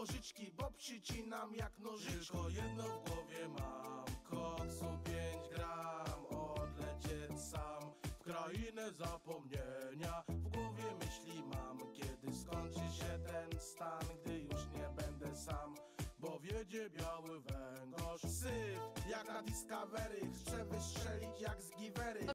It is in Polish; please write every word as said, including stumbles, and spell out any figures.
nożyczki, bo przycinam jak nożyczki. Tylko jedno w głowie mam, koksu pięć gram, odlecieć sam w krainę zapomnienia. W głowie myśli mam, kiedy skończy się ten stan, gdy już nie będę sam, bo wiedzie biały węgorz. Syf jak na Discovery, chcę wystrzelić jak z Givery.